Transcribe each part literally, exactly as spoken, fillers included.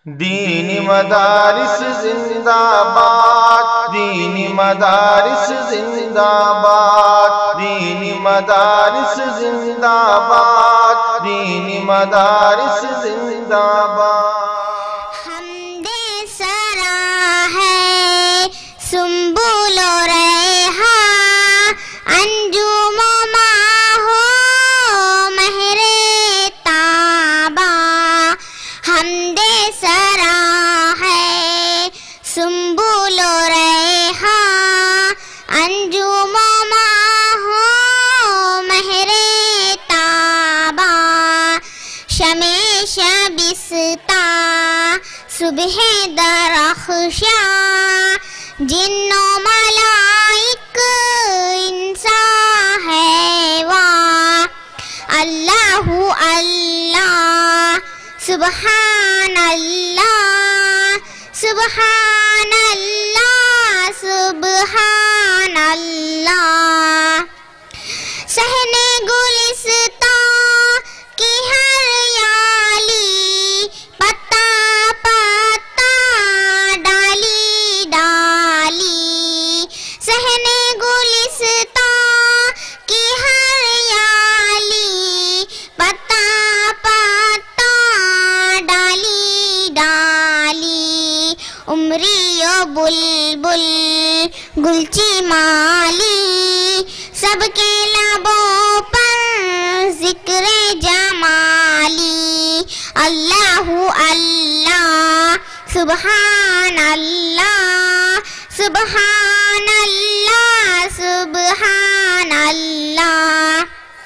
दीनी मदारिस जिंदाबाद, दीनी मदारिस जिंदाबाद, दीनी मदारिस जिंदाबाद, दीनी मदारिस जिंदाबाद। हमदे सरा है सुंबुल रेहा, अंजुम माहो महरे ताबा। हमदे सरा है सुंबुल रेहा, अंजुम माहो महरे ताबा। शमेश बिस्ता सुबह दरख्शा, जिन्नो मलाइक इंसा है वाह। अल्लाहु अल्लाह सुबहान अल्लाह, सुबहान अल्लाह, सुबहान अल्लाह। सहने गुलिस्ता की हरियाली, पत्ता पत्ता डाली डाली। सहने गुलिस्ता की हरियाली, पत्ता पत्ता डाली डाली। उमरियो बुलबुल गुलची माली, सबके लबों पर जिक्रे जमाली। अल्लाहु अल्लाह सुबहान अल्लाह, सुबहान अल्लाह, सुबहान अल्लाह।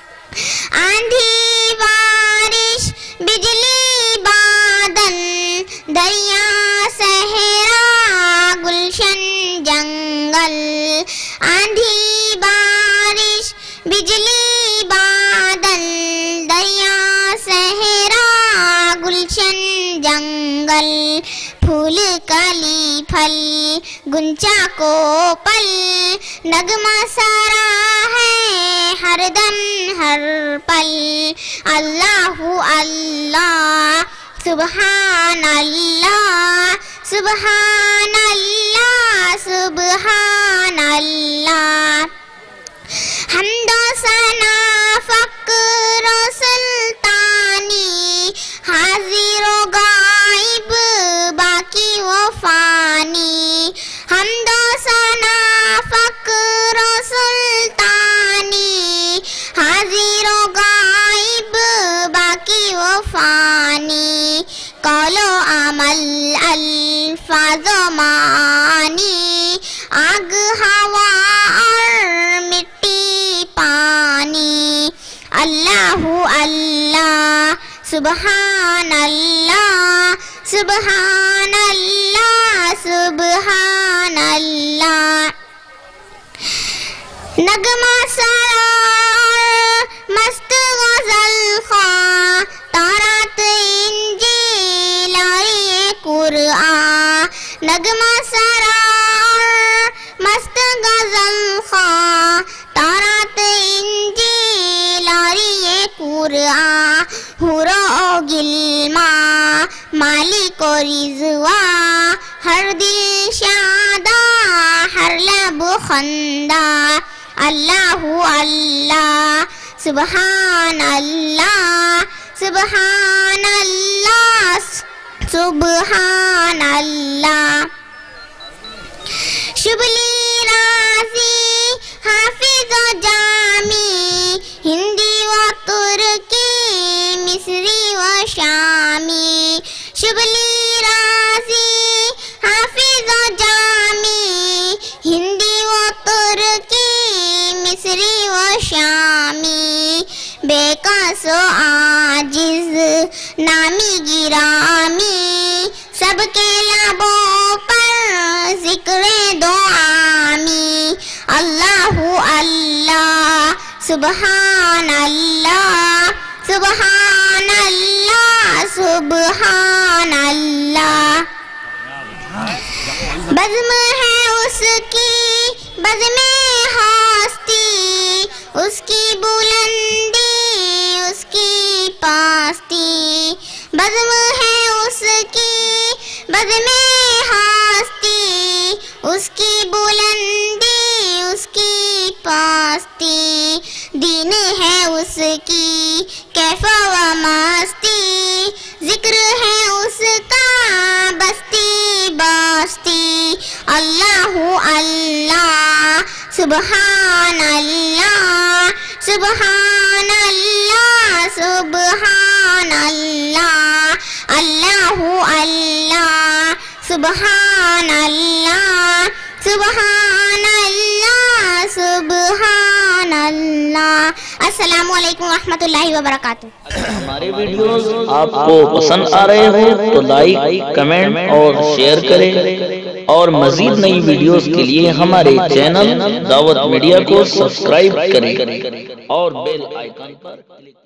आंधी बारिश बिजली बादल, दरिया सहरा गुलशन जंगल। आंधी बारिश बिजली बादल, दरिया सहरा गुलशन जंगल। फूल कली फल गुंचा को पल, नगमा सारा है हरदम हर पल। अल्लाहु अल्लाह सुबहान अल्लाह, सुबहान अल्लाह, सुबहान अल्लाह। हमदो सना फक्र सुल्तानी, हाजिरो गाइब बाकी वो फानी। हमदो सना फक्र सुल्तानी, हाजिरो गाइब बाकी वो फानी। कौलो अमल अल्फाज़ो मानी, आग हवा और मिट्टी पानी। अल्लाहु अल्लाह सुबहान अल्लाह, सुबहान अल्लाह, सुबहान अल्लाह। नगमा सारा मस्त गज़ल खा, तौरात इंजील और ये कुरआन। नगमा सारा मस्त गज़ल खा, तौरात इंजील और ये कुरआन। हुरो गिल्मा मालिक और रिज़वा, हर दिल शादा हर लब खंदा। अल्लाहु अल्लाह सुबहान अल्लाह, सुबहान अल्लाह, सुबहान अल्लाह। शुबली राज़ी हाफिज़ व जामी, हिंदी व तुर्की मिस्री व शामी। शुबली राज़ी हाफिज़ व जामी, हिंदी व तुर्की मिस्री व शामी। बेकसो आजिज नामी गिरामी, सबके लबों पर जिक्रे दो आमी। अल्लाहु अल्लाह सुबहान अल्लाह, सुबहान अल्लाह, सुबहान अल्लाह। बज़्म है उसकी बज़्म हस्ती, उसकी बुलंदी उसकी पास्ती। बज़्म है उसकी बज़ में हस्ती, उसकी बुलंदी उसकी पस्ती, दीन है उसकी कैफ व मस्ती, जिक्र है उसका बस्ती बस्ती। अल्लाहु अल्लाह सुबहान अल्लाह सुबहान अल्लाह सुबहान अल्लाह, अल्लाहु अल्लाह सुबहान अल्लाह सुबहान अल्लाह सुबहान अल्लाह। अस्सलामु अलैकुम रहमतुल्लाहि व बरकातुहू। हमारे वीडियोस आपको पसंद आ रहे हो तो लाइक, कमेंट और शेयर करें, और मजीद नई वीडियोस के लिए हमारे चैनल दावत मीडिया को सब्सक्राइब करें और बेल आइकन पर क्लिक